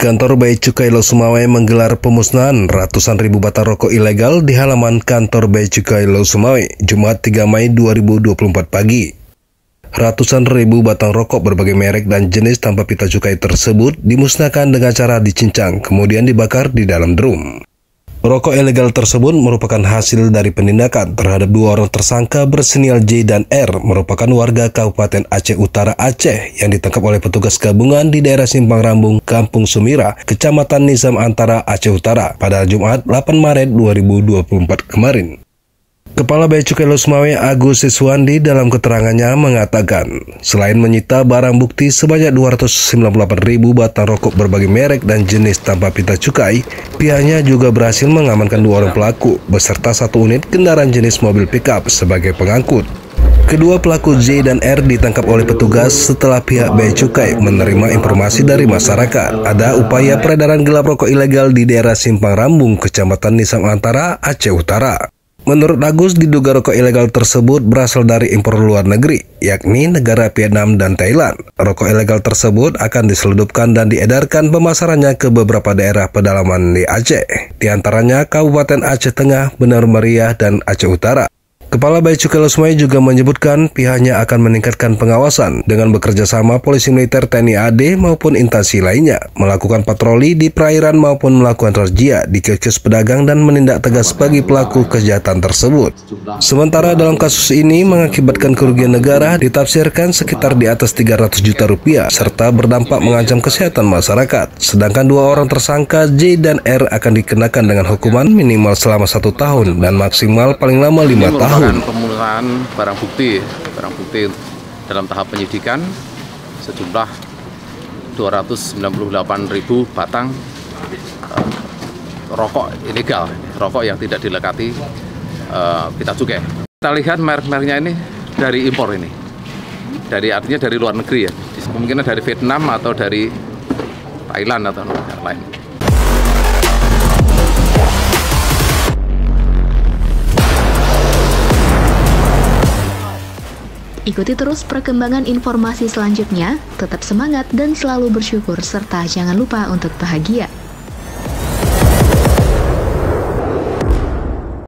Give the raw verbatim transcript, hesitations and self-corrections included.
Kantor Bea Cukai Losumawai menggelar pemusnahan ratusan ribu batang rokok ilegal di halaman kantor Bea Cukai Losumawai, Jumat tiga Mei dua ribu dua puluh empat pagi. Ratusan ribu batang rokok berbagai merek dan jenis tanpa pita cukai tersebut dimusnahkan dengan cara dicincang, kemudian dibakar di dalam drum. Rokok ilegal tersebut merupakan hasil dari penindakan terhadap dua orang tersangka bersinil J dan R, merupakan warga Kabupaten Aceh Utara, Aceh, yang ditangkap oleh petugas gabungan di daerah Simpang Rambung, Kampung Sumira, Kecamatan Nizam Antara, Aceh Utara, pada Jumat delapan Maret dua ribu dua puluh empat kemarin. Kepala Bea Cukai Losumawai Agus Siswandi dalam keterangannya mengatakan, selain menyita barang bukti sebanyak dua ratus sembilan puluh delapan ribu batang rokok berbagai merek dan jenis tanpa pita cukai, pihaknya juga berhasil mengamankan dua orang pelaku beserta satu unit kendaraan jenis mobil pickup sebagai pengangkut. Kedua pelaku J dan R ditangkap oleh petugas setelah pihak Bea Cukai menerima informasi dari masyarakat ada upaya peredaran gelap rokok ilegal di daerah Simpang Rambung, Kecamatan Nizam Antara, Aceh Utara. Menurut Agus, diduga rokok ilegal tersebut berasal dari impor luar negeri, yakni negara Vietnam dan Thailand. Rokok ilegal tersebut akan diselundupkan dan diedarkan pemasarannya ke beberapa daerah pedalaman di Aceh, di antaranya Kabupaten Aceh Tengah, Benar Meriah, dan Aceh Utara. Kepala Bea Cukai Losumawai juga menyebutkan pihaknya akan meningkatkan pengawasan dengan bekerja sama polisi militer, T N I A D maupun instansi lainnya, melakukan patroli di perairan maupun melakukan razia di kios pedagang dan menindak tegas bagi pelaku kejahatan tersebut. Sementara dalam kasus ini mengakibatkan kerugian negara ditafsirkan sekitar di atas tiga ratus juta rupiah serta berdampak mengancam kesehatan masyarakat. Sedangkan dua orang tersangka J dan R akan dikenakan dengan hukuman minimal selama satu tahun dan maksimal paling lama lima tahun. Pemusnahan barang bukti, barang bukti dalam tahap penyidikan sejumlah dua ratus sembilan puluh delapan ribu batang uh, rokok ilegal, rokok yang tidak dilekati uh, pita cukai. Kita lihat merek-mereknya ini dari impor ini, dari artinya dari luar negeri ya, kemungkinan dari Vietnam atau dari Thailand atau negara lain. Ikuti terus perkembangan informasi selanjutnya, tetap semangat dan selalu bersyukur, serta jangan lupa untuk bahagia.